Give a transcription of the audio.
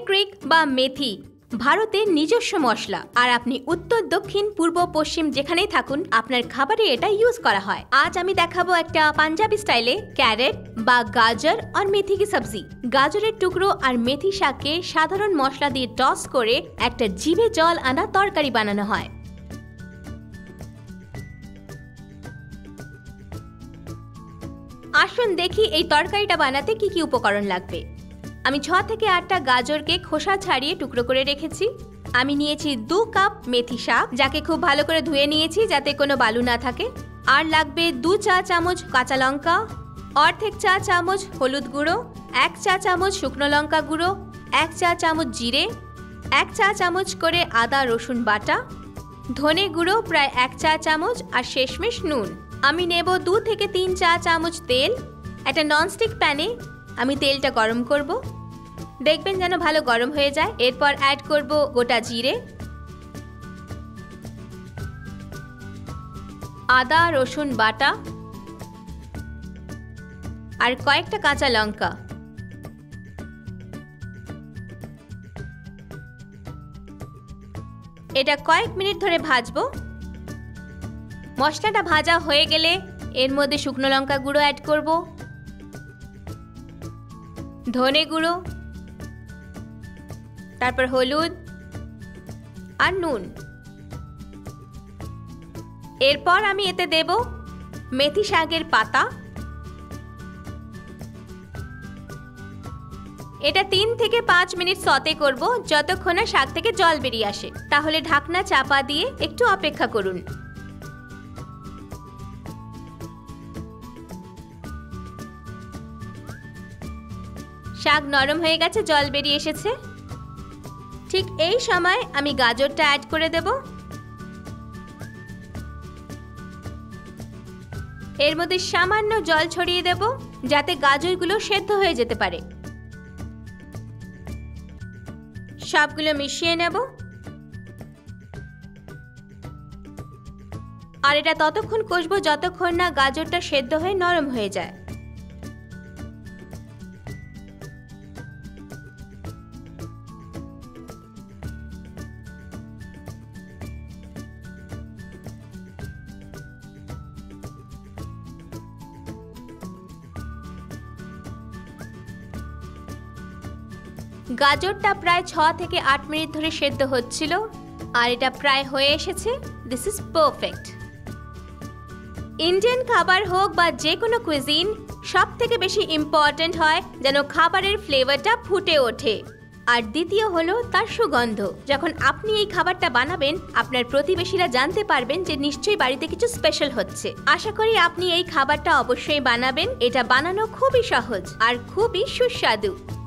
ফেনেগ্রিক বা মেথি ভারতের নিজস্ব মশলা, আর আপনি উত্তর, দক্ষিণ, পূর্ব, পশ্চিম যেখানেই থাকুন আপনার খাবারে এটা ইউজ করা হয়। আজ আমি দেখাবো একটা পাঞ্জাবি স্টাইলে ক্যারেট বা গাজর আর মেথি কি সবজি। গাজরের টুকরো আর মেথি শাককে সাধারণ মশলা দিয়ে টস করে একটা জিভে জল আনা তরকারি বানানো হয়। আসুন দেখি এই তরকারিটা বানাতে কি কি উপকরণ লাগবে। আমি 6 থেকে 8টা গাজরকে খোসা ছাড়িয়ে টুকরো করে রেখেছি। আমি নিয়েছি 2 কাপ মেথি শাক, যাকে খুব ভালো করে ধুয়ে নিয়েছি যাতে কোনো বালু না থাকে। আর লাগবে 2 চা চামচ কাঁচা লঙ্কা, অর্ধেক চা চামচ হলুদ গুঁড়ো, 1 চা চামচ শুকনো লঙ্কা গুঁড়ো, 1 চা চামচ জিরে, 1 চা চামচ করে আদা রসুন বাটা, ধনে গুঁড়ো প্রায় 1 চা চামচ, আর শেষমেশ নুন। আমি নেব 2 থেকে 3 চা চামচ তেল। একটা ননস্টিক প্যানে আমি তেলটা গরম করব, দেখবেন যেন ভালো গরম হয়ে যায়। এরপর অ্যাড করব গোটা জিরে, আদা রসুন বাটা আর কয়েকটা কাঁচা লঙ্কা। এটা কয়েক মিনিট ধরে ভাজবো। মশলাটা ভাজা হয়ে গেলে এর মধ্যে শুকনো লঙ্কা গুঁড়ো অ্যাড করব, ধনে গুঁড়ো, তারপর হলুদ আর নুন। এরপর আমি এতে দেব মেথি শাকের পাতা। এটা 3 থেকে 5 মিনিট সতে করব, যতক্ষণ না শাক থেকে জল বেরিয়ে আসে। তাহলে ঢাকনা চাপা দিয়ে একটু অপেক্ষা করুন। শাক নরম হয়ে গেছে, জল বেরিয়ে এসেছে। ঠিক এই সময় আমি গাজরটা অ্যাড করে দেব। এর মধ্যে সামান্য জল ছড়িয়ে দেব যাতে গাজরগুলো সেদ্ধ হয়ে যেতে পারে। সবগুলো মিশিয়ে নেব। আর এটা ততক্ষণ কষবো যতক্ষণ না গাজরটা সেদ্ধ হয়ে নরম হয়ে যায়। গাজরটা প্রায় 6 থেকে 8 মিনিট ধরে সেদ্ধ হচ্ছিল, আর এটা প্রায় হয়ে এসেছে। This is perfect. ইন্ডিয়ান খাবার হোক বা যে কোনো কুইজিন, সব থেকে বেশি ইম্পর্ট্যান্ট হয় যেন খাবারের ফ্লেভারটা ফুটে ওঠে, আর দ্বিতীয় হলো তার সুগন্ধ। যখন আপনি এই খাবারটা বানাবেন আপনার প্রতিবেশীরা জানতে পারবেন যে নিশ্চয়ই বাড়িতে কিছু স্পেশাল হচ্ছে। আশা করি আপনি এই খাবারটা অবশ্যই বানাবেন। এটা বানানো খুবই সহজ আর খুবই সুস্বাদু।